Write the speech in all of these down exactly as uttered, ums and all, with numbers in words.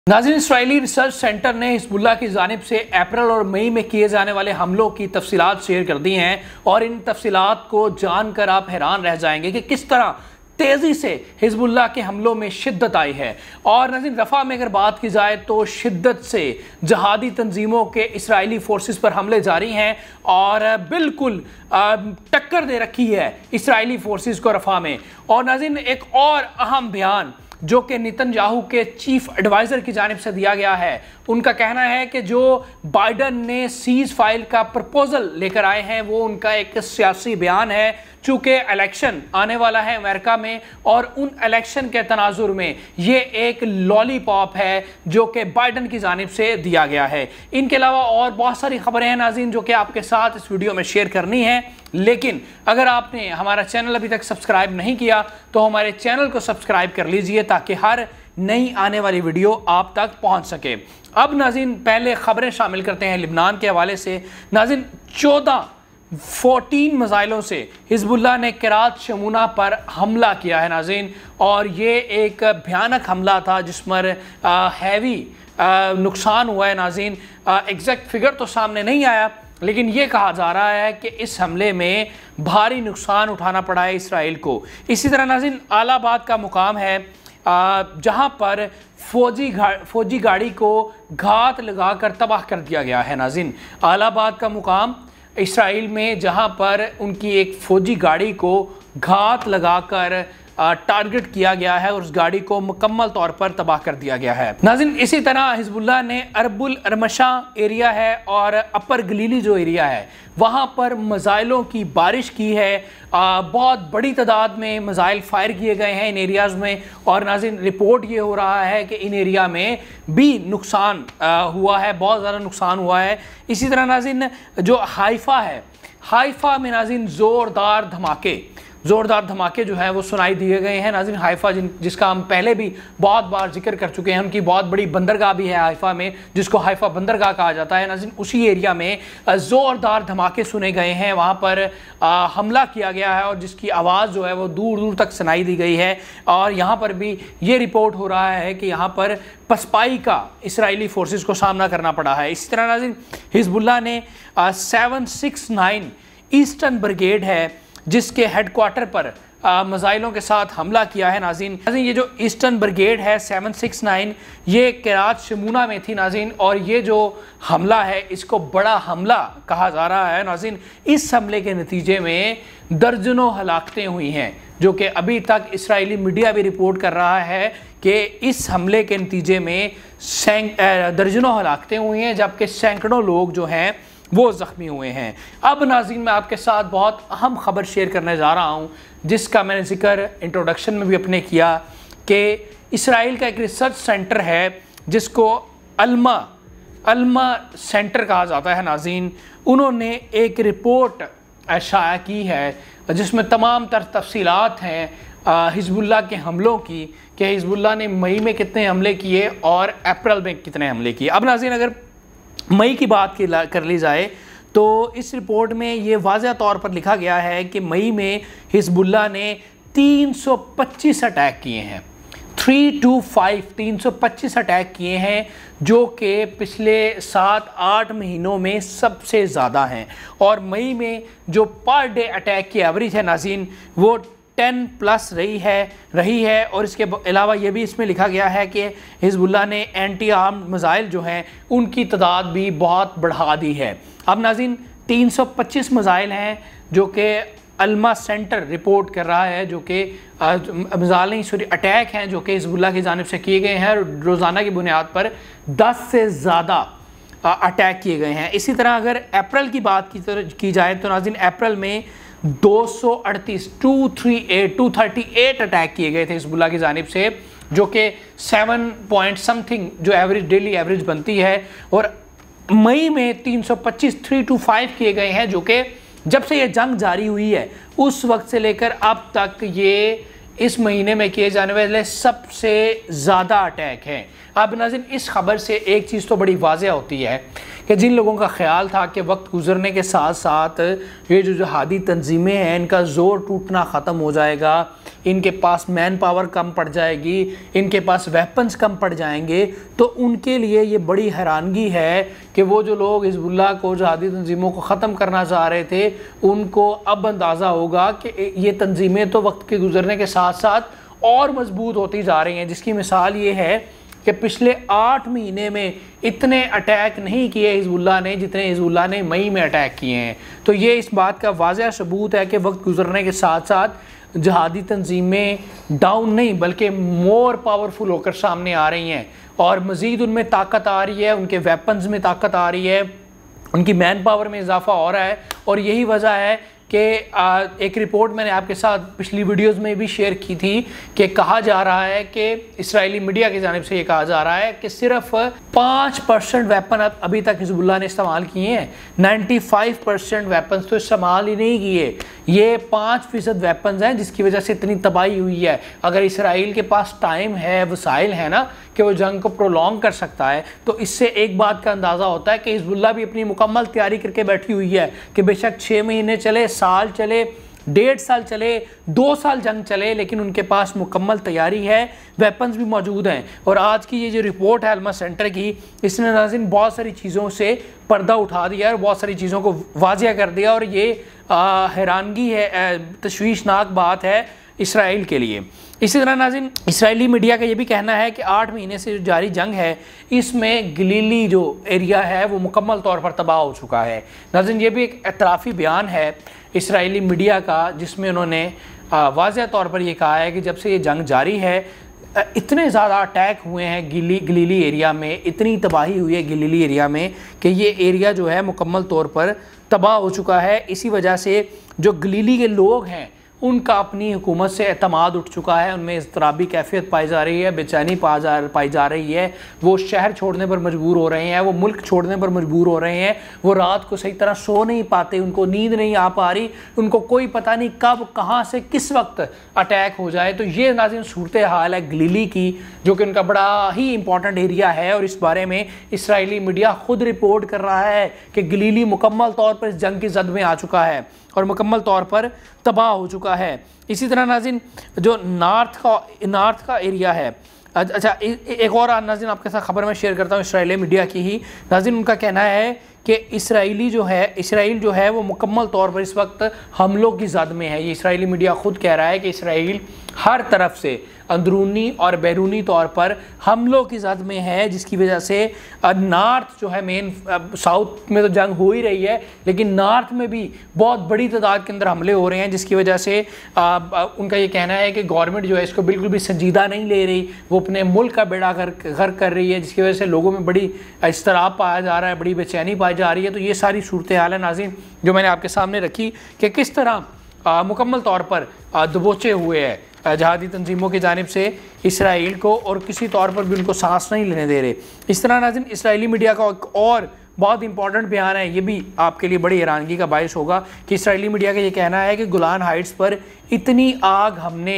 नाज़रीन, इसराइली research center ने हिज़्बुल्लाह की जानिब से अप्रैल और मई में किए जाने वाले हमलों की तफसीलात शेयर कर दी हैं और इन तफसीलात को जानकर आप हैरान रह जाएंगे कि किस तरह तेज़ी से हिज़्बुल्लाह के हमलों में शिद्दत आई है। और नाज़रीन, रफ़ा में अगर बात की जाए तो शिद्दत से जहादी तंजीमों के इसराइली फोर्सेस पर हमले जारी हैं और बिल्कुल टक्कर दे रखी है इसराइली फोर्सेस को रफ़ा में। और नाज़रीन, एक और अहम बयान जो कि नेतन्याहू के चीफ एडवाइज़र की जानिब से दिया गया है, उनका कहना है कि जो बाइडन ने सीज़ फायर का प्रपोजल लेकर आए हैं वो उनका एक सियासी बयान है, चूँकि इलेक्शन आने वाला है अमेरिका में और उन इलेक्शन के तनाजुर में ये एक लॉलीपॉप है जो कि बाइडन की जानिब से दिया गया है। इनके अलावा और बहुत सारी खबरें हैं नाज़रीन जो कि आपके साथ इस वीडियो में शेयर करनी है, लेकिन अगर आपने हमारा चैनल अभी तक सब्सक्राइब नहीं किया तो हमारे चैनल को सब्सक्राइब कर लीजिए ताकि हर नई आने वाली वीडियो आप तक पहुंच सके। अब नाज़रीन, पहले खबरें शामिल करते हैं लिबनान के हवाले से। नाज़रीन, चौदह चौदह मिसाइलों से हिज़्बुल्लाह ने किरात शमूना पर हमला किया है नाज़रीन, और ये एक भयानक हमला था जिस पर हैवी नुकसान हुआ है नाज़रीन। एग्जैक्ट फिगर तो सामने नहीं आया, लेकिन ये कहा जा रहा है कि इस हमले में भारी नुकसान उठाना पड़ा है इसराइल को। इसी तरह नाज़रीन, आलाबाद का मुकाम है जहां पर फौजी गा फौजी गाड़ी को घात लगाकर तबाह कर दिया गया है नाज़रीन। आलाबाद का मुकाम इसराइल में जहां पर उनकी एक फौजी गाड़ी को घात लगाकर टारगेट किया गया है और उस गाड़ी को मुकम्मल तौर पर तबाह कर दिया गया है नाज़रीन। इसी तरह हिज़्बुल्लाह ने अरबुल अरमशा एरिया है और अपर गलीली जो एरिया है वहाँ पर मिसाइलों की बारिश की है। आ, बहुत बड़ी तादाद में मिसाइल फायर किए गए हैं इन एरियाज़ में, और नाज़रीन रिपोर्ट ये हो रहा है कि इन एरिया में भी नुकसान आ, हुआ है, बहुत ज़्यादा नुकसान हुआ है। इसी तरह नाज़रीन, जो हाइफा है, हाइफा में नाज़रीन ज़ोरदार धमाके ज़ोरदार धमाके जो हैं वो सुनाई दिए गए हैं नाज़रीन। हाइफा जिन जिसका हम पहले भी बहुत बार जिक्र कर चुके हैं, उनकी बहुत बड़ी बंदरगाह भी है हाइफा में जिसको हाइफा बंदरगाह कहा जाता है नाज़रीन। उसी एरिया में ज़ोरदार धमाके सुने गए हैं, वहाँ पर आ, हमला किया गया है और जिसकी आवाज़ जो है वो दूर दूर तक सुनाई दी गई है। और यहाँ पर भी ये रिपोर्ट हो रहा है कि यहाँ पर पसपाई का इसराइली फोर्सेस को सामना करना पड़ा है। इसी तरह नाज़रीन, हिज़्बुल्लाह ने seven six nine eastern brigade है जिसके हेडक्वार्टर पर मिसाइलों के साथ हमला किया है नाज़रीन। नाज़रीन, ये जो ईस्टर्न ब्रिगेड है सेवन सिक्स नाइन ये किरात शमूना में थी नाज़रीन, और ये जो हमला है इसको बड़ा हमला कहा जा रहा है नाज़रीन। इस हमले के नतीजे में दर्जनों हलाकतें हुई हैं, जो कि अभी तक इसराइली मीडिया भी रिपोर्ट कर रहा है कि इस हमले के नतीजे में दर्जनों हलाकतें हुई हैं, जबकि सैकड़ों लोग जो हैं वो ज़ख्मी हुए हैं। अब नाज़रीन, मैं आपके साथ बहुत अहम खबर शेयर करने जा रहा हूँ जिसका मैंने जिक्र इंट्रोडक्शन में भी अपने किया कि इसराइल का एक रिसर्च सेंटर है जिसको अल्मा अल्मा सेंटर कहा जाता है नाज़रीन। उन्होंने एक रिपोर्ट शाया की है जिसमें तमाम तर तफसीलात हैं हिज़्बुल्लाह के हमलों की, कि हिज़्बुल्लाह ने मई में कितने हमले किए और अप्रैल में कितने हमले किए। अब नाज़रीन, अगर मई की बात की कर ली जाए तो इस रिपोर्ट में ये वाज़ह तौर पर लिखा गया है कि मई में हिज़्बुल्लाह ने तीन सौ पच्चीस अटैक किए हैं, थ्री टू फाइव तीन सौ पच्चीस अटैक किए हैं, जो कि पिछले सात आठ महीनों में सबसे ज़्यादा हैं। और मई में जो पर डे अटैक की एवरेज है नाज़रीन वो टेन प्लस रही है रही है और इसके अलावा ये भी इसमें लिखा गया है कि हिज़्बुल्लाह ने एंटी आर्म्ड मिसाइल जो हैं उनकी तादाद भी बहुत बढ़ा दी है। अब नाज़रीन, तीन सौ पच्चीस मिसाइल हैं जो कि अल्मा सेंटर रिपोर्ट कर रहा है, जो कि मिसाइल नहीं सॉरी अटैक हैं जो कि हिज़्बुल्लाह की जानिब से किए गए हैं। रोज़ाना की बुनियाद पर दस से ज़्यादा अटैक किए गए हैं। इसी तरह अगर अप्रैल की बात की, की जाए तो नाज़रीन, अप्रैल में दो सौ अड़तीस two three eight two thirty eight attack किए गए थे हिज़्बुल्लाह की जानिब से, जो कि सेवन पॉइंट समथिंग जो एवरेज डेली एवरेज बनती है। और मई में तीन सौ पच्चीस थ्री टू फाइव किए गए हैं, जो कि जब से ये जंग जारी हुई है उस वक्त से लेकर अब तक ये इस महीने में किए जाने वाले सबसे ज़्यादा अटैक हैं। अब नाज़रीन, इस खबर से एक चीज़ तो बड़ी वाज़ह होती है कि जिन लोगों का ख्याल था कि वक्त गुजरने के साथ साथ ये जो जहादी तंजीमें हैं इनका ज़ोर टूटना ख़त्म हो जाएगा, ان کے پاس مین پاور کم پڑ جائے گی، ان کے پاس ویپنز کم پڑ جائیں گے، تو ان کے لیے یہ بڑی حیرانگی ہے کہ وہ جو لوگ حزب اللہ کو، جہادی تنظیموں کو ختم کرنا چاہ رہے تھے، ان کو اب اندازہ ہوگا کہ یہ تنظیمیں تو وقت کے گزرنے کے ساتھ ساتھ اور مضبوط ہوتی جا رہی ہیں، جس کی مثال یہ ہے کہ پچھلے آٹھ مہینے میں اتنے اٹیک نہیں کیے حزب اللہ نے جتنے حزب اللہ نے مئی میں اٹیک کیے ہیں۔ تو یہ اس بات کا واضح ثبوت ہے کہ وقت گزرنے کے ساتھ ساتھ جہادی تنظیمیں ڈاؤن نہیں بلکہ مور پاورفل ہو کر سامنے آ رہی ہیں، اور مزید ان میں طاقت آ رہی ہے، ان کے ویپنز میں طاقت آ رہی ہے، ان کی مین پاور میں اضافہ ہو رہا ہے۔ اور یہی وجہ ہے کہ ایک رپورٹ میں نے آپ کے ساتھ پچھلی ویڈیوز میں بھی شیئر کی تھی کہ کہا جا رہا ہے کہ اسرائیلی میڈیا کی جانب سے یہ کہا جا رہا ہے کہ صرف پانچ پرسنٹ ویپن ابھی تک حزب اللہ نے استعمال کیے ہیں، نائنٹی فائیو پرسنٹ ویپنز تو استعمال ہی نہیں کیے۔ یہ پانچ فیصد ویپنز ہیں جس کی وجہ سے اتنی تباہی ہوئی ہے۔ اگر اسرائیل کے پاس ٹائم ہے، وسائل ہے نا کہ وہ جنگ کو پرولونگ کر سکتا ہے، تو اس سے ایک بات کا اندازہ ہوتا ہے کہ حزب اللہ بھی اپنی مکمل تیاری کر کے بیٹھی ہوئی ہے کہ بے شک چھ مہینے چلے، سال چلے، ڈیڑھ سال چلے، دو سال جنگ چلے، لیکن ان کے پاس مکمل تیاری ہے، ویپنز بھی موجود ہیں۔ اور آج کی یہ جو رپورٹ ہے الما سینٹر کی، اس نے ناظرین بہت ساری چیزوں سے پردہ اٹھا دیا اور بہت ساری چیزوں کو واضح کر دیا، اور یہ حیرانگی ہے، تشویشناک بات ہے اسرائیل کے لیے۔ اسی طرح ناظرین اسرائیلی میڈیا کا یہ بھی کہنا ہے کہ آٹھ مہینے سے جو جاری جنگ ہے اس میں گلیلی جو ایریا ہے وہ مکمل طور پر تباہ ہو چکا ہے۔ ناظرین یہ بھی ایک اعترافی بیان ہے اسرائیلی میڈیا کا، جس میں انہوں نے واضح طور پر یہ کہا ہے کہ جب سے یہ جنگ جاری ہے اتنے زیادہ اٹیک ہوئے ہیں گلی گلیلی ایریا میں، اتنی تباہی ہوئی ہے گلیلی ایریا میں کہ یہ ایریا جو ہے مکمل طور پر تباہ ہو چکا ہے۔ اسی وجہ سے جو گلیلی کے لوگ ہیں ان کا اپنی حکومت سے اعتماد اٹھ چکا ہے، ان میں اضطرابی کیفیت پائی جا رہی ہے، بے چینی پائی جا رہی ہے، وہ شہر چھوڑنے پر مجبور ہو رہے ہیں، وہ ملک چھوڑنے پر مجبور ہو رہے ہیں، وہ رات کو صحیح طرح سو نہیں پاتے، ان کو نیند نہیں آ پا رہی، ان کو کوئی پتہ نہیں کب کہاں سے کس وقت اٹیک ہو جائے۔ تو یہ ناظرین صورتحال ہے گلیلی کی، جو کہ ان کا بڑا ہی امپورٹنٹ ایریا ہے، اور اس بارے میں اسرائیلی میڈیا خود رپورٹ کر رہا ہے کہ گلیلی مکمل طور پر اس جنگ کی زد میں آ چکا ہے اور مکمل طور پر تباہ ہو چکا ہے۔ اسی طرح ناظرین جو نارتھ کا نارتھ کا ایریا ہے، اچھا ایک اور ناظرین آپ کے ساتھ خبر میں شیئر کرتا ہوں اسرائیلی میڈیا کی ہی۔ ناظرین ان کا کہنا ہے کہ اسرائیلی جو ہے اسرائیل جو ہے وہ مکمل طور پر اس وقت حملوں کی زد میں ہے۔ یہ اسرائیلی میڈیا خود کہہ رہا ہے کہ اسرائیل ہر طرف سے اندرونی اور بیرونی طور پر حملوں کی زد میں ہے، جس کی وجہ سے نارتھ جو ہے مین ساؤتھ میں تو جنگ ہو ہی رہی ہے، لیکن نارتھ میں بھی بہت بڑی تعداد کے اندر حملے ہو رہے ہیں، جس کی وجہ سے ان کا یہ کہنا ہے کہ گورنمنٹ جو ہے اس کو بالکل بھی سنجیدہ نہیں لے رہی، وہ اپنے ملک کا بیڑا غرق کر رہی ہے، جس کی وجہ سے لوگوں میں بڑی اضطراب پایا جا رہا ہے، بڑی بے چینی پائی جا رہی ہے۔ تو یہ ساری صورتحال ہے ناظرین جو میں نے آپ کے سامنے رکھی کہ کس طرح مکمل طور پر دبوچے ہوئے ہیں جہادی تنظیموں کی جانب سے اسرائیل کو، اور کسی طور پر بھی ان کو سانس نہیں لینے دے رہے۔ اس طرح ناظرین اسرائیلی میڈیا کا ایک اور بہت امپورٹنٹ بیان ہے، یہ بھی آپ کے لیے بڑی حیرانگی کا باعث ہوگا کہ اسرائیلی میڈیا کا یہ کہنا ہے کہ گولان ہائٹس پر اتنی آگ ہم نے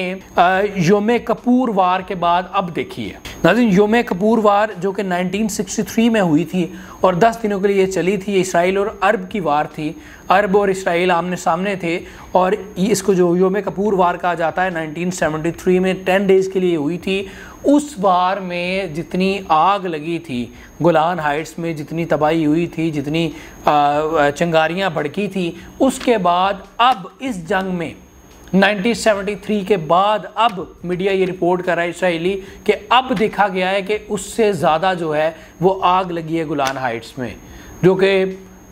یوم کپور وار کے بعد اب دیکھی ہے۔ ناظرین یوم کپور وار جو کہ نائنٹین سکسٹی تھری میں ہوئی تھی اور دس دنوں کے لیے یہ چلی تھی، اسرائیل اور عرب کی وار تھی، عرب اور اسرائیل آمنے سامنے تھے، اور اس کو جو یوم کپور وار کہا جاتا ہے نائنٹین سیونٹی تھری میں ٹین ڈیز کے لیے ہوئی تھی۔ اس وار میں جتنی آگ لگی تھی گولان ہائٹس میں، جتنی تباہی ہوئی تھی، جتنی چنگاریاں بھڑکی تھی، اس کے بعد اب اس جنگ میں نائنٹین سیونٹی تھری کے بعد اب میڈیا یہ رپورٹ کر رہا ہے اسرائیلی کہ اب دیکھا گیا ہے کہ اس سے زیادہ جو ہے وہ آگ لگی ہے گولان ہائٹس میں، جو کہ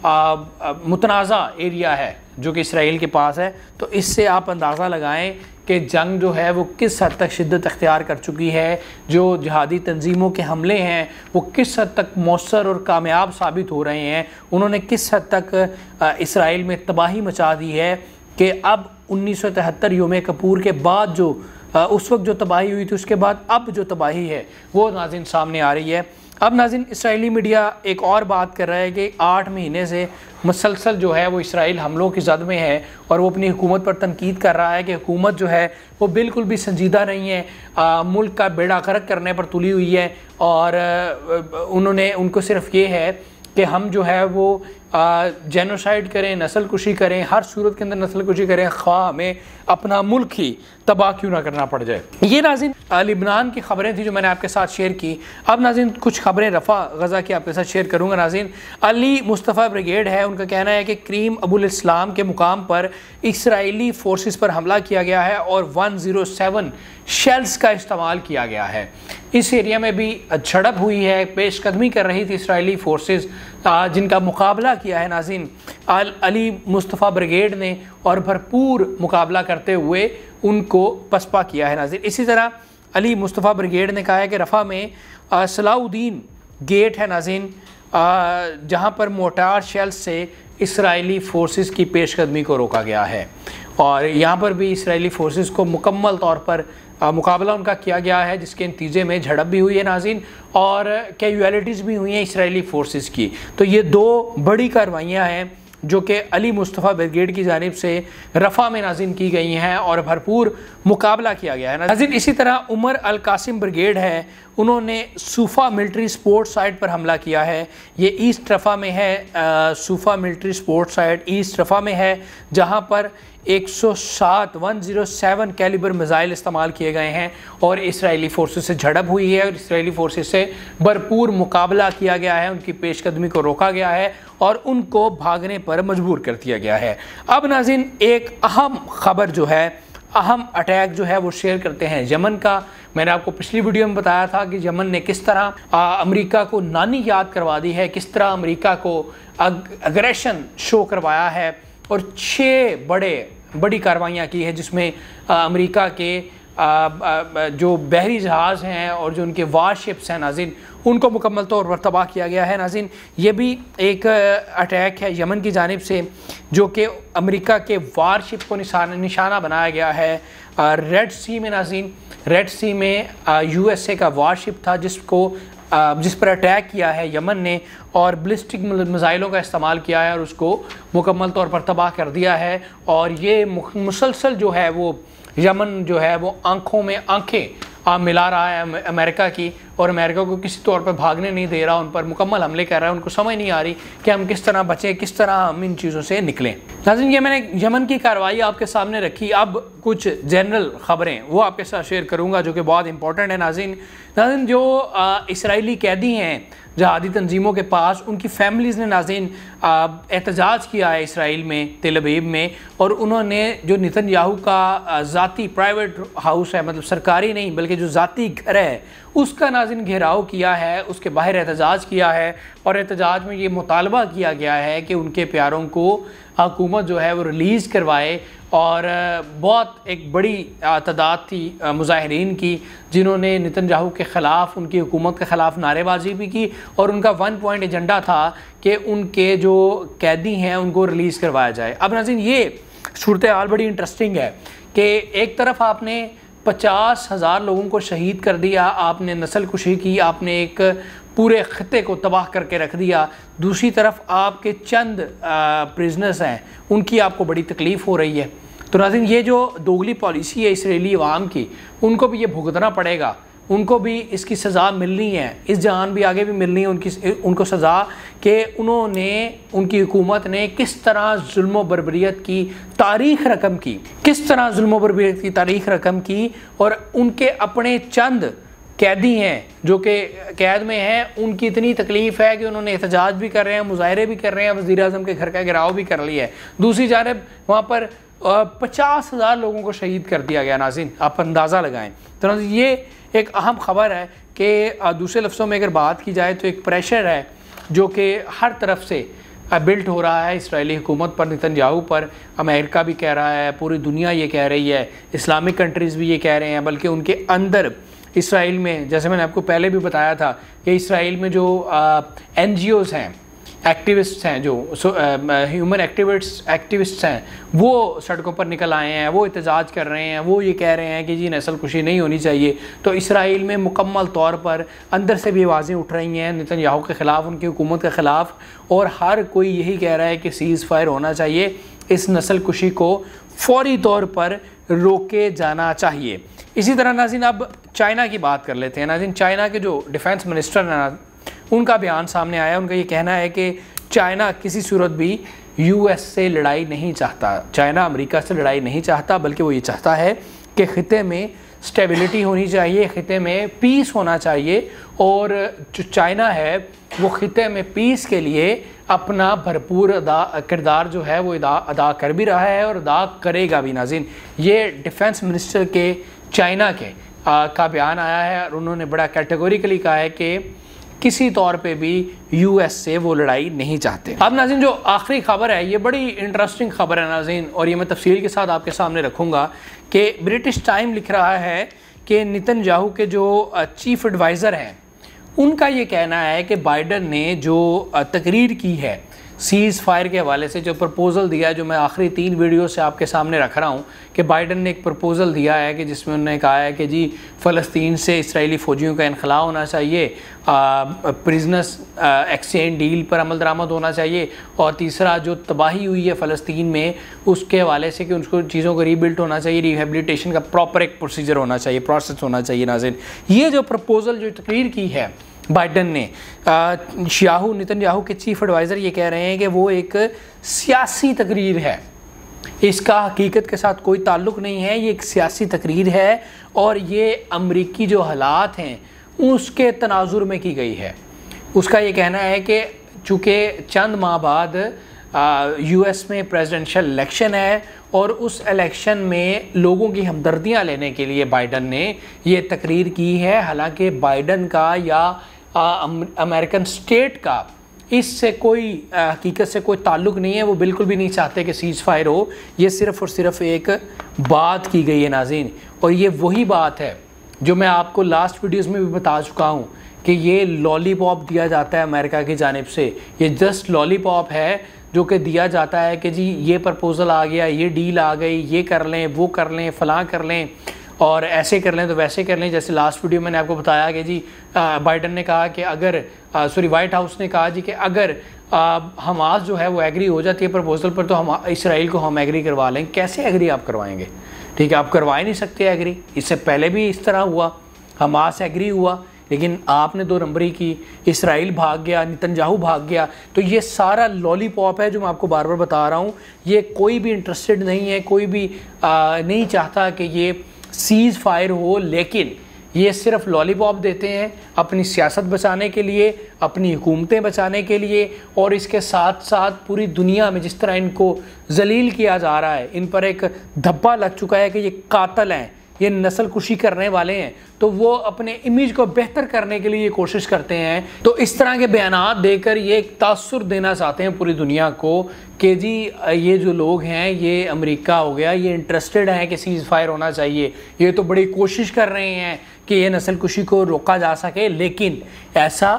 متنازع ایریا ہے جو کہ اسرائیل کے پاس ہے۔ تو اس سے آپ اندازہ لگائیں کہ جنگ جو ہے وہ کس حد تک شدت اختیار کر چکی ہے، جو جہادی تنظیموں کے حملے ہیں وہ کس حد تک مؤثر اور کامیاب ثابت ہو رہے ہیں، انہوں نے کس حد تک اسرائیل میں تباہی مچا دی ہے کہ اب انیس سو تہتر یوم کپور کے بعد جو اس وقت جو تباہی ہوئی تھی اس کے بعد اب جو تباہی ہے وہ ناظرین سامنے آ رہی ہے۔ اب ناظرین اسرائیلی میڈیا ایک اور بات کر رہا ہے کہ آٹھ مہینے سے مسلسل جو ہے وہ اسرائیل حملوں کی زد میں ہے، اور وہ اپنی حکومت پر تنقید کر رہا ہے کہ حکومت جو ہے وہ بالکل بھی سنجیدہ نہیں ہے، ملک کا بیڑا غرق کرنے پر تلی ہوئی ہے، اور انہوں نے ان کو صرف یہ ہے کہ ہم جو ہے وہ جینوسائڈ کریں، نسل کشی کریں، ہر صورت کے اندر نسل کشی کریں، خواہ ہمیں اپنا ملک ہی تباہ کیوں نہ کرنا پڑ جائے۔ یہ ناظرین لبنان کی خبریں تھیں جو میں نے آپ کے ساتھ شیئر کی۔ اب ناظرین کچھ خبریں رفح غزہ کی آپ کے ساتھ شیئر کروں گا۔ ناظرین علی مصطفیٰ بریگیڈ ہے، ان کا کہنا ہے کہ کریم ابو الاسلام کے مقام پر اسرائیلی فورسز پر حملہ کیا گیا ہے اور ون زیرو سیون شیلز کا استعمال کیا گیا ہے۔ اس ایریا میں بھی جھڑپ ہوئی ہے، پیش قدمی کر رہی تھی اسرائیلی فورسز جن کا مقابلہ کیا ہے ناظرین علی مصطفیٰ بریگیڈ نے، اور بھرپور مقابلہ کرتے ہوئے ان کو پسپا کیا ہے ناظرین۔ اسی طرح علی مصطفیٰ بریگیڈ نے کہا ہے کہ رفح میں صلاح الدین گیٹ ہے ناظرین، جہاں پر موٹار شیل سے اسرائیلی فورسز کی پیش قدمی کو روکا گیا ہے، اور یہاں پر بھی اسرائیلی فورسز کو مکمل طور پر مقابلہ ان کا کیا گیا ہے، جس کے نتیجے میں جھڑپ بھی ہوئی ہے ناظرین، اور کیجویلٹیز بھی ہوئی ہیں اسرائیلی فورسز کی۔ تو یہ دو بڑی کارروائیاں ہیں جو کہ علی مصطفیٰ بریگیڈ کی جانب سے رفح میں ناظرین کی گئی ہیں اور بھرپور مقابلہ کیا گیا ہے ناظرین۔ اسی طرح عمر القاسم بریگیڈ ہے، انہوں نے صوفہ ملٹری سپورٹ سائٹ پر حملہ کیا ہے۔ یہ ایسٹ رفح میں ہے، Sufa military support site east Rafah میں ہے، جہاں پر ایک سو سات one zero seven calibre missile استعمال کیے گئے ہیں، اور اسرائیلی فورسز سے جھڑپ ہوئی ہے اور اسرائیلی فورسز سے بھرپور مقابلہ کیا گیا ہے، ان کی پیش قدمی کو روکا گیا ہے اور ان کو بھاگنے پر مجبور کر دیا گیا ہے۔ اب ناظرین ایک اہم خبر جو ہے، اہم اٹیک جو ہے وہ شیئر کرتے ہیں یمن کا۔ میں نے آپ کو پچھلی ویڈیو میں بتایا تھا کہ یمن نے کس طرح امریکہ کو نانی یاد کروا دی ہے، کس طرح امریکہ کو اگریشن شو کروایا ہے، اور چھ بڑے بڑی کاروائیاں کی ہیں، جس میں امریکہ کے جو بحری جہاز ہیں اور جو ان کے وار شپس ہیں ناظرین، ان کو مکمل طور پر تباہ کیا گیا ہے ناظرین۔ یہ بھی ایک اٹیک ہے یمن کی جانب سے، جو کہ امریکہ کے وار شپ کو نشانہ بنایا گیا ہے ریڈ سی میں ناظرین۔ ریڈ سی میں یو ایس اے کا وار شپ تھا جس کو جس پر اٹیک کیا ہے یمن نے، اور بلسٹک میزائلوں کا استعمال کیا ہے اور اس کو مکمل طور پر تباہ کر دیا ہے۔ اور یہ مسلسل جو ہے وہ یمن جو ہے وہ آنکھوں میں آنکھیں ملا رہا ہے امریکہ کی، اور امریکہ کو کسی طور پر بھاگنے نہیں دے رہا، ان پر مکمل حملے کر رہا ہے۔ ان کو سمجھ نہیں آ رہی کہ ہم کس طرح بچیں، کس طرح ہم ان چیزوں سے نکلیں۔ ناظرین یہ میں نے یمن کی کارروائی آپ کے سامنے رکھی، اب کچھ جنرل خبریں وہ آپ کے ساتھ شیئر کروں گا جو کہ بہت امپورٹنٹ ہے ناظرین۔ ناظرین جو اسرائیلی قیدی ہیں جہادی تنظیموں کے پاس، ان کی فیملیز نے ناظرین احتجاج کیا ہے اسرائیل میں، تل ابیب میں، اور انہوں نے جو نتن یاہو کا ذاتی پرائیویٹ ہاؤس ہے، مطلب سرکاری نہیں بلکہ جو ذاتی گھر ہے، اس کا ناظرین گھیراؤ کیا ہے، اس کے باہر احتجاج کیا ہے، اور احتجاج میں یہ مطالبہ کیا گیا ہے کہ ان کے پیاروں کو حکومت جو ہے وہ ریلیز کروائے۔ اور بہت ایک بڑی تعداد تھی مظاہرین کی جنہوں نے نتن یاہو کے خلاف، ان کی حکومت کے خلاف نعرے بازی بھی کی، اور ان کا ون پوائنٹ ایجنڈا تھا کہ ان کے جو قیدی ہیں ان کو ریلیز کروایا جائے۔ اب ناظرین یہ صورتحال بڑی انٹرسٹنگ ہے کہ ایک طرف آپ نے پچاس ہزار لوگوں کو شہید کر دیا، آپ نے نسل کشی کی، آپ نے ایک پورے خطے کو تباہ کر کے رکھ دیا، دوسری طرف آپ کے چند پریزنرز ہیں ان کی آپ کو بڑی تکلیف ہو رہی ہے۔ تو ناظرین یہ جو دوگلی پالیسی ہے اسرائیلی عوام کی، ان کو بھی یہ بھگتنا پڑے گا، ان کو بھی اس کی سزا ملنی ہے، اس جہان بھی آگے بھی ملنی ہے ان کی ان کو سزا، کہ انہوں نے ان کی حکومت نے کس طرح ظلم و بربریت کی تاریخ رقم کی، کس طرح ظلم و بربریت کی تاریخ رقم کی، اور ان کے اپنے چند قیدی ہیں جو کہ قید میں ہیں، ان کی اتنی تکلیف ہے کہ انہوں نے احتجاج بھی کر رہے ہیں، مظاہرے بھی کر رہے ہیں، وزیر اعظم کے گھر کا گھیراؤ بھی کر لیا ہے۔ دوسری جانب وہاں پر پچاس ہزار لوگوں کو شہید کر دیا گیا ناظرین، آپ اندازہ لگائیں۔ تو ناظرین یہ ایک اہم خبر ہے کہ دوسرے لفظوں میں اگر بات کی جائے تو ایک پریشر ہے جو کہ ہر طرف سے بلٹ ہو رہا ہے اسرائیلی حکومت پر، نتن یاہو پر۔ امریکہ بھی کہہ رہا ہے، پوری دنیا یہ کہہ رہی ہے، اسلامک کنٹریز بھی یہ کہہ رہے ہیں، بلکہ ان کے اندر اسرائیل میں، جیسے میں نے آپ کو پہلے بھی بتایا تھا کہ اسرائیل میں جو این جی اوز ہیں، ایکٹیوسٹس ہیں، جو ہیومن ایکٹیوسٹ ایکٹیوسٹس ہیں، وہ سڑکوں پر نکل آئے ہیں، وہ احتجاج کر رہے ہیں، وہ یہ کہہ رہے ہیں کہ جی نسل کشی نہیں ہونی چاہیے۔ تو اسرائیل میں مکمل طور پر اندر سے بھی آوازیں اٹھ رہی ہیں نتن یاہو کے خلاف، ان کی حکومت کے خلاف، اور ہر کوئی یہی کہہ رہا ہے کہ سیز فائر ہونا چاہیے، اس نسل کشی کو فوری طور پر روکے جانا چاہیے۔ اسی طرح ناظرین اب چائنا کی بات کر لیتے ہیں۔ ناظرین چائنا کے جو ڈیفینس منسٹر ہیں ان کا بیان سامنے آیا. ان کا یہ کہنا ہے کہ چائنا کسی صورت بھی یو ایس سے لڑائی نہیں چاہتا, چائنا امریکہ سے لڑائی نہیں چاہتا, بلکہ وہ یہ چاہتا ہے کہ خطے میں سٹیبلٹی ہونی چاہیے, خطے میں پیس ہونا چاہیے, اور جو چائنا ہے وہ خطے میں پیس کے لیے اپنا بھرپور ادا کردار جو ہے وہ ادا ادا کر بھی رہا ہے اور ادا کرے گا بھی. ناظرین, یہ ڈیفنس منسٹر کے چائنا کے آ, کا بیان آیا ہے, اور انہوں نے بڑا کیٹیگوریکلی کہا ہے کہ کسی طور پہ بھی یو ایس سے وہ لڑائی نہیں چاہتے. اب ناظرین, جو آخری خبر ہے یہ بڑی انٹرسٹنگ خبر ہے ناظرین, اور یہ میں تفصیل کے ساتھ آپ کے سامنے رکھوں گا کہ برٹش ٹائم لکھ رہا ہے کہ نتن یاہو کے جو چیف ایڈوائزر ہیں ان کا یہ کہنا ہے کہ بائیڈن نے جو تقریر کی ہے سیز فائر کے حوالے سے, جو پرپوزل دیا ہے, جو میں آخری تین ویڈیو سے آپ کے سامنے رکھ رہا ہوں, کہ بائیڈن نے ایک پرپوزل دیا ہے کہ جس میں انہوں نے کہا ہے کہ جی فلسطین سے اسرائیلی فوجیوں کا انخلاء ہونا چاہیے, پرزنس ایکسچینج ڈیل پر عمل درآمد ہونا چاہیے, اور تیسرا جو تباہی ہوئی ہے فلسطین میں اس کے حوالے سے کہ ان کو چیزوں کو ری بلٹ ہونا چاہیے, ریہیبلیٹیشن کا پراپر ایک پروسیجر ہونا چاہیے, پروسیس ہونا چاہیے. ناظرین, یہ جو پرپوزل جو تقریر کی ہے بائیڈن نے, یاہو نتن یاہو کے چیف ایڈوائزر یہ کہہ رہے ہیں کہ وہ ایک سیاسی تقریر ہے, اس کا حقیقت کے ساتھ کوئی تعلق نہیں ہے, یہ ایک سیاسی تقریر ہے اور یہ امریکی جو حالات ہیں اس کے تناظر میں کی گئی ہے. اس کا یہ کہنا ہے کہ چونکہ چند ماہ بعد یو ایس میں پریزیڈنشل الیکشن ہے اور اس الیکشن میں لوگوں کی ہمدردیاں لینے کے لیے بائیڈن نے یہ تقریر کی ہے. حالانکہ بائیڈن کا یا امریکن سٹیٹ کا اس سے کوئی حقیقت سے کوئی تعلق نہیں ہے, وہ بالکل بھی نہیں چاہتے کہ سیز فائر ہو, یہ صرف اور صرف ایک بات کی گئی ہے. ناظرین, اور یہ وہی بات ہے جو میں آپ کو لاسٹ ویڈیوز میں بھی بتا چکا ہوں کہ یہ لالی پاپ دیا جاتا ہے امریکہ کی جانب سے, یہ جسٹ لالی پاپ ہے جو کہ دیا جاتا ہے کہ جی یہ پرپوزل آ گیا, یہ ڈیل آ گئی, یہ کر لیں, وہ کر لیں, فلاں کر لیں, اور ایسے کر لیں تو ویسے کر لیں. جیسے لاسٹ ویڈیو میں نے آپ کو بتایا کہ جی بائیڈن نے کہا کہ اگر سوری وائٹ ہاؤس نے کہا جی کہ اگر حماس جو ہے وہ ایگری ہو جاتی ہے پرپوزل پر تو ہم اسرائیل کو ہم ایگری کروا لیں. کیسے ایگری آپ کروائیں گے؟ ٹھیک ہے, آپ کروا ہی نہیں سکتے ایگری. اس سے پہلے بھی اس طرح ہوا, حماس ایگری ہوا لیکن آپ نے دو نمبری کی, اسرائیل بھاگ گیا, نتن یاہو بھاگ گیا. تو یہ سارا لالی پاپ ہے جو میں آپ کو بار بار بتا رہا ہوں. یہ کوئی بھی انٹرسٹڈ نہیں ہے, کوئی بھی نہیں چاہتا کہ یہ سیز فائر ہو, لیکن یہ صرف لالی پاپ دیتے ہیں اپنی سیاست بچانے کے لیے, اپنی حکومتیں بچانے کے لیے, اور اس کے ساتھ ساتھ پوری دنیا میں جس طرح ان کو ذلیل کیا جا رہا ہے, ان پر ایک دھبا لگ چکا ہے کہ یہ قاتل ہیں, یہ نسل کشی کرنے والے ہیں, تو وہ اپنے امیج کو بہتر کرنے کے لیے یہ کوشش کرتے ہیں. تو اس طرح کے بیانات دے کر یہ ایک تاثر دینا چاہتے ہیں پوری دنیا کو کہ جی یہ جو لوگ ہیں, یہ امریکہ ہو گیا, یہ انٹرسٹڈ ہیں کہ سیز فائر ہونا چاہیے, یہ تو بڑی کوشش کر رہے ہیں کہ یہ نسل کشی کو روکا جا سکے. لیکن ایسا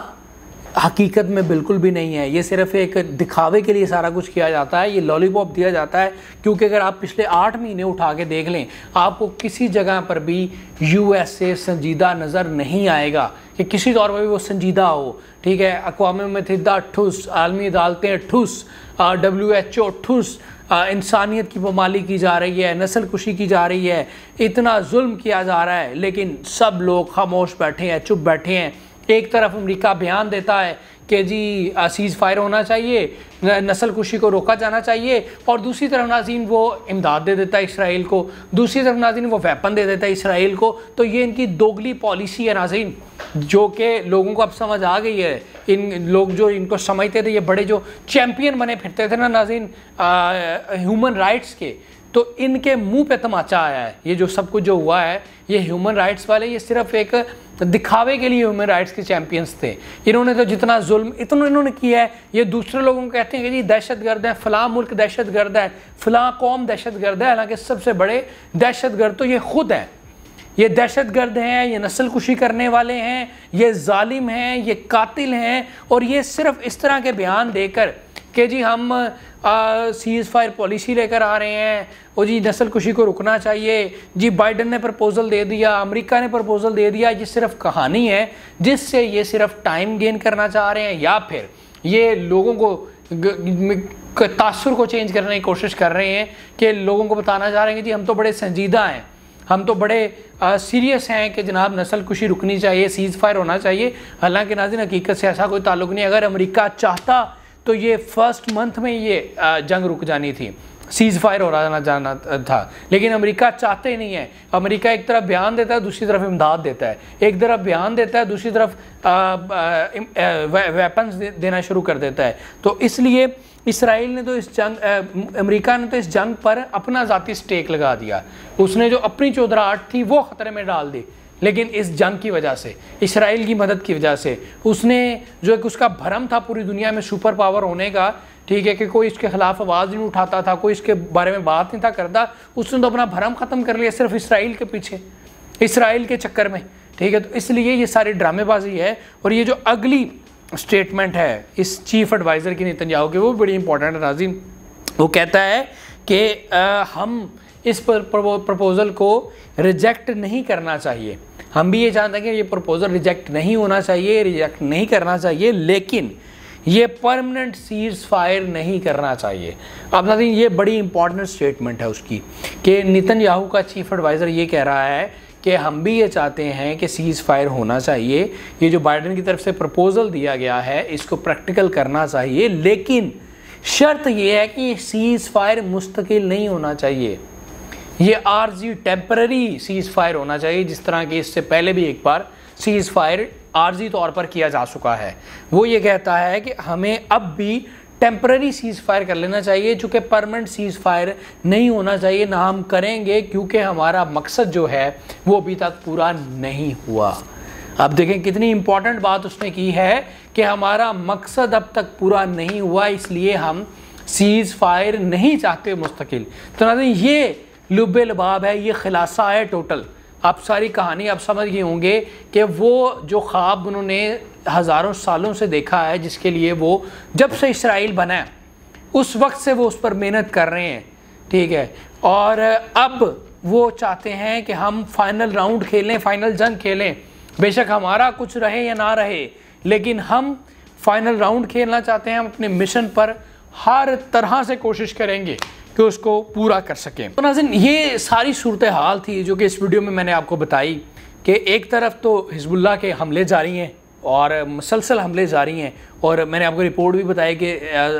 حقیقت میں بالکل بھی نہیں ہے, یہ صرف ایک دکھاوے کے لیے سارا کچھ کیا جاتا ہے, یہ لالی پاپ دیا جاتا ہے. کیونکہ اگر آپ پچھلے آٹھ مہینے اٹھا کے دیکھ لیں, آپ کو کسی جگہ پر بھی یو ایس سے سنجیدہ نظر نہیں آئے گا کہ کسی طور پر بھی وہ سنجیدہ ہو. ٹھیک ہے, اقوام متحدہ ٹھوس, عالمی عدالتیں ٹھوس, ڈبلیو ایچ او ٹھوس, انسانیت کی پامالی کی جا رہی ہے, نسل کشی کی جا رہی ہے, اتنا ظلم کیا جا رہا ہے, لیکن سب لوگ خاموش بیٹھے ہیں, چپ بیٹھے ہیں. ایک طرف امریکہ بیان دیتا ہے کہ جی سیز فائر ہونا چاہیے, نسل کشی کو روکا جانا چاہیے, اور دوسری طرف ناظرین وہ امداد دے دیتا ہے اسرائیل کو, دوسری طرف ناظرین وہ ویپن دے دیتا ہے اسرائیل کو. تو یہ ان کی دوگلی پالیسی ہے ناظرین, جو کہ لوگوں کو اب سمجھ آ گئی ہے. ان لوگ جو ان کو سمجھتے تھے, یہ بڑے جو چیمپئن بنے پھرتے تھے نا ناظرین ہیومن رائٹس کے, تو ان کے منہ پہ تماچا آیا ہے. یہ جو سب کچھ جو ہوا ہے, یہ ہیومن رائٹس والے یہ صرف ایک دکھاوے کے لیے ہیومن رائٹس کے چیمپئنز تھے. انہوں نے تو جتنا ظلم اتنا انہوں نے کیا ہے, یہ دوسرے لوگوں کو کہتے ہیں کہ جی دہشت گرد ہے, فلاں ملک دہشت گرد ہے, فلاں قوم دہشت گرد ہے. حالانکہ سب سے بڑے دہشت گرد تو یہ خود ہیں. یہ دہشت گرد ہیں, یہ نسل کشی کرنے والے ہیں, یہ ظالم ہیں, یہ قاتل ہیں. اور یہ صرف اس طرح کے بیان دے کر کہ جی ہم سیز فائر پالیسی لے کر آ رہے ہیں, اور جی نسل کشی کو رکنا چاہیے, جی بائیڈن نے پرپوزل دے دیا, امریکہ نے پرپوزل دے دیا, یہ صرف کہانی ہے جس سے یہ صرف ٹائم گین کرنا چاہ رہے ہیں, یا پھر یہ لوگوں کو تاثر کو چینج کرنے کی کوشش کر رہے ہیں کہ لوگوں کو بتانا چاہ رہے ہیں کہ جی ہم تو بڑے سنجیدہ ہیں, ہم تو بڑے سیریس ہیں کہ جناب نسل کشی رکنی چاہیے، سیز فائر ہونا چاہیے، حالانکہ ناظرین حقیقت سے ایسا کوئی تعلق نہیں۔ اگر امریکہ چاہتا تو یہ فرسٹ منتھ میں یہ جنگ رک جانی تھی، سیز فائر ہو رہا جانا تھا، لیکن امریکہ چاہتے ہی نہیں ہے۔ امریکہ ایک طرف بیان دیتا ہے، دوسری طرف امداد دیتا ہے، ایک طرف بیان دیتا ہے، دوسری طرف ویپنز دینا شروع کر دیتا ہے۔ تو اس لیے اسرائیل نے تو اس جنگ امریکہ نے تو اس جنگ پر اپنا ذاتی سٹیک لگا دیا، اس نے جو اپنی چودراہٹ تھی وہ خطرے میں ڈال دی، لیکن اس جنگ کی وجہ سے، اسرائیل کی مدد کی وجہ سے، اس نے جو ایک اس کا بھرم تھا پوری دنیا میں سپر پاور ہونے کا، ٹھیک ہے، کہ کوئی اس کے خلاف آواز نہیں اٹھاتا تھا، کوئی اس کے بارے میں بات نہیں تھا کرتا، اس نے تو اپنا بھرم ختم کر لیا صرف اسرائیل کے پیچھے، اسرائیل کے چکر میں، ٹھیک ہے۔ تو اس لیے یہ ساری ڈرامے بازی ہے، اور یہ جو اگلی سٹیٹمنٹ ہے اس چیف ایڈوائزر کی نیتن یاہو کی، وہ بڑی امپورٹنٹ ہے ناظرین۔ وہ کہتا ہے کہ ہم اس پرپوزل کو ریجیکٹ نہیں کرنا چاہیے، ہم بھی یہ چاہتے ہیں کہ یہ پرپوزل ریجیکٹ نہیں ہونا چاہیے، ریجیکٹ نہیں کرنا چاہیے، لیکن یہ پرمننٹ سیز فائر نہیں کرنا چاہیے۔ اب ناظرین یہ بڑی امپورٹنٹ سٹیٹمنٹ ہے اس کی، کہ نیتن یاہو کا چیف ایڈوائزر یہ کہہ رہا ہے کہ ہم بھی یہ چاہتے ہیں کہ سیز فائر ہونا چاہیے، یہ جو بائیڈن کی طرف سے پرپوزل دیا گیا ہے اس کو پریکٹیکل کرنا چاہیے، لیکن شرط یہ ہے کہ سیز فائر مستقل نہیں ہونا چاہیے، یہ عارضی ٹیمپرری سیز فائر ہونا چاہیے، جس طرح کہ اس سے پہلے بھی ایک بار سیز فائر عارضی طور پر کیا جا چکا ہے۔ وہ یہ کہتا ہے کہ ہمیں اب بھی ٹیمپرری سیز فائر کر لینا چاہیے، چونکہ پرمنٹ سیز فائر نہیں ہونا چاہیے، نہ ہم کریں گے کیونکہ ہمارا مقصد جو ہے وہ ابھی تک پورا نہیں ہوا۔ اب دیکھیں کتنی امپورٹنٹ بات اس نے کی ہے کہ ہمارا مقصد اب تک پورا نہیں ہوا، اس لیے ہم سیز فائر نہیں چاہتے مستقل۔ تو ناظرین یہ لب لباب ہے، یہ خلاصہ ہے ٹوٹل۔ آپ ساری کہانی آپ سمجھ گئے ہوں گے کہ وہ جو خواب انہوں نے ہزاروں سالوں سے دیکھا ہے، جس کے لیے وہ جب سے اسرائیل بنا ہے اس وقت سے وہ اس پر محنت کر رہے ہیں، ٹھیک ہے، اور اب وہ چاہتے ہیں کہ ہم فائنل راؤنڈ کھیلیں، فائنل جنگ کھیلیں، بے شک ہمارا کچھ رہے یا نہ رہے، لیکن ہم فائنل راؤنڈ کھیلنا چاہتے ہیں، ہم اپنے مشن پر ہر طرح سے کوشش کریں گے کہ اس کو پورا کر سکیں۔ تو ناظرین یہ ساری صورتحال تھی جو کہ اس ویڈیو میں میں نے آپ کو بتائی، کہ ایک طرف تو حزب اللہ کے حملے جاری ہیں اور مسلسل حملے جاری ہیں، اور میں نے آپ کو رپورٹ بھی بتائی کہ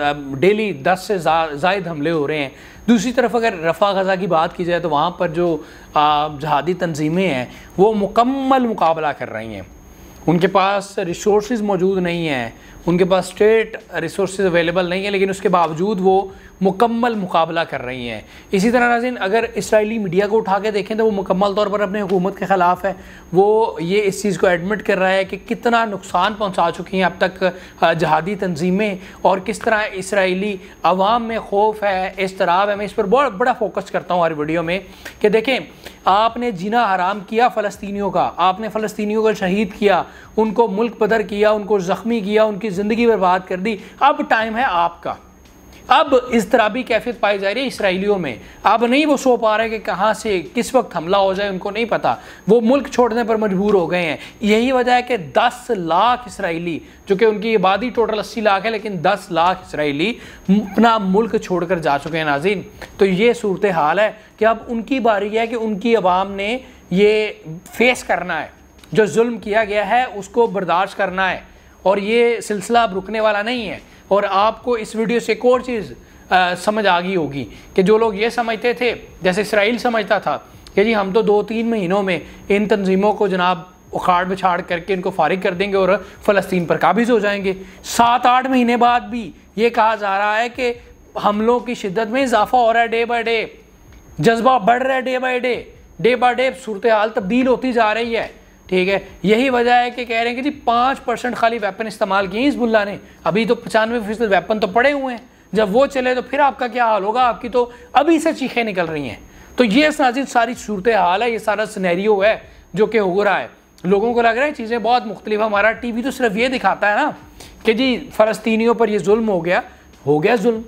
ڈیلی دس سے زائد حملے ہو رہے ہیں۔ دوسری طرف اگر رفح غزہ کی بات کی جائے تو وہاں پر جو جہادی تنظیمیں ہیں وہ مکمل مقابلہ کر رہی ہیں، ان کے پاس ریسورسز موجود نہیں ہیں، ان کے پاس اسٹیٹ ریسورسز اویلیبل نہیں ہیں، لیکن اس کے باوجود وہ مکمل مقابلہ کر رہی ہیں۔ اسی طرح ناظرین اگر اسرائیلی میڈیا کو اٹھا کے دیکھیں تو وہ مکمل طور پر اپنے حکومت کے خلاف ہے، وہ یہ اس چیز کو ایڈمٹ کر رہا ہے کہ کتنا نقصان پہنچا چکی ہیں اب تک جہادی تنظیمیں، اور کس طرح اسرائیلی عوام میں خوف ہے، اضطراب ہے۔ میں اس پر بہت بڑا فوکس کرتا ہوں ہر ویڈیو میں کہ دیکھیں آپ نے جینا حرام کیا فلسطینیوں کا، آپ نے فلسطینیوں کو شہید کیا، ان کو ملک بدر کیا، ان کو زخمی کیا، ان کی زندگی برباد کر دی، اب ٹائم ہے آپ کا۔ اب اضطرابی کیفیت پائی جا رہی ہے اسرائیلیوں میں، اب نہیں وہ سو پا رہے کہ کہاں سے کس وقت حملہ ہو جائے، ان کو نہیں پتا، وہ ملک چھوڑنے پر مجبور ہو گئے ہیں۔ یہی وجہ ہے کہ دس لاکھ اسرائیلی، جو کہ ان کی آبادی ٹوٹل اسی لاکھ ہے، لیکن دس لاکھ اسرائیلی اپنا ملک چھوڑ کر جا چکے ہیں ناظرین۔ تو یہ صورتحال ہے کہ اب ان کی باری ہے کہ ان کی عوام نے یہ فیس کرنا ہے، جو ظلم کیا گیا ہے اس کو برداشت کرنا ہے، اور یہ سلسلہ اب رکنے والا نہیں ہے۔ اور آپ کو اس ویڈیو سے ایک اور چیز سمجھ آ گئی ہوگی کہ جو لوگ یہ سمجھتے تھے، جیسے اسرائیل سمجھتا تھا کہ جی ہم تو دو تین مہینوں میں ان تنظیموں کو جناب اکھاڑ بچھاڑ کر کے ان کو فارغ کر دیں گے اور فلسطین پر قابض ہو جائیں گے، سات آٹھ مہینے بعد بھی یہ کہا جا رہا ہے کہ حملوں کی شدت میں اضافہ ہو رہا ہے، ڈے بائی ڈے جذبہ بڑھ رہا ہے، day by day day by day صورتحال تبدیل ہوتی جا رہی ہے، ٹھیک ہے۔ یہی وجہ ہے کہ کہہ رہے ہیں کہ جی پانچ پرسنٹ خالی ویپن استعمال کیے حزب اللہ نے، ابھی تو پچانوے فیصد ویپن تو پڑے ہوئے ہیں، جب وہ چلے تو پھر آپ کا کیا حال ہوگا، آپ کی تو ابھی سے چیخیں نکل رہی ہیں۔ تو یہ ناظرین ساری صورتحال ہے، یہ سارا سینیریو ہے جو کہ ہو رہا ہے۔ لوگوں کو لگ رہا ہے چیزیں بہت مختلف، ہمارا ٹی وی تو صرف یہ دکھاتا ہے نا کہ جی فلسطینیوں پر یہ ظلم ہو گیا ہو گیا ظلم،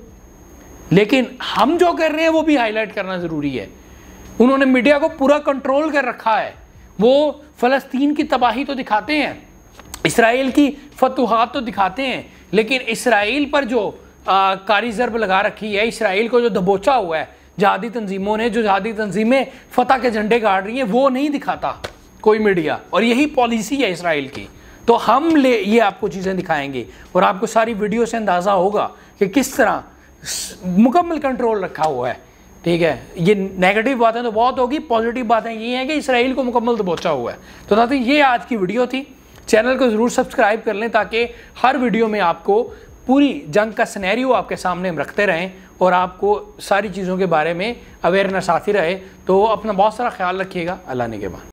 لیکن ہم جو کر رہے ہیں وہ بھی ہائی لائٹ کرنا ضروری ہے۔ انہوں نے میڈیا کو پورا کنٹرول کر رکھا ہے، وہ فلسطین کی تباہی تو دکھاتے ہیں، اسرائیل کی فتوحات تو دکھاتے ہیں، لیکن اسرائیل پر جو کاری ضرب لگا رکھی ہے، اسرائیل کو جو دبوچا ہوا ہے، جہادی تنظیموں نے، جو جہادی تنظیمیں فتح کے جھنڈے گاڑ رہی ہیں، وہ نہیں دکھاتا کوئی میڈیا، اور یہی پالیسی ہے اسرائیل کی. تو ہم لے یہ آپ کو چیزیں دکھائیں گے اور آپ کو ساری ویڈیو سے اندازہ ہوگا کہ کس طرح مکمل کنٹرول رکھا ہوا ہے. ٹھیک ہے، یہ نیگیٹو باتیں تو بہت ہوگی، پازیٹیو باتیں یہ ہیں کہ اسرائیل کو مکمل دبوچا ہوا ہے. تو ناظرین یہ آج کی ویڈیو تھی. چینل کو ضرور سبسکرائب کر لیں تاکہ ہر ویڈیو میں آپ کو پوری جنگ کا سینیریو آپ کے سامنے ہم رکھتے رہیں اور آپ کو ساری چیزوں کے بارے میں اویئرنیس آتی رہے. تو اپنا بہت سارا خیال رکھیے گا. اللہ نے کے بعد.